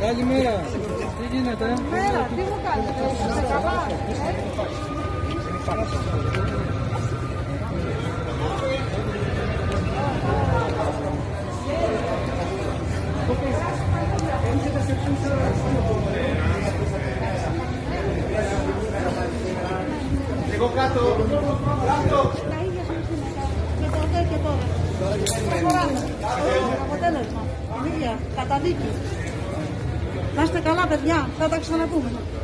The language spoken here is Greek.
Καλημέρα. Τι γίνεται? Καλημέρα, τι μου κάνετε, είστε καλά? Λίγο κάτω. Τα ίδια σου σήμερα. Και τότε και τώρα. Προχωράμε. Αποτέλεσμα. Την ίδια. Καταδίκη. Να είστε καλά, παιδιά. Θα τα ξαναπούμε.